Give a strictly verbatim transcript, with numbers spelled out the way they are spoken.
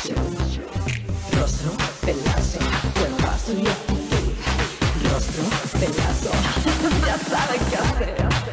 Rostro, pelazo, cuerpazo y actitud. Rostro, pelazo, ya saben qué hacer.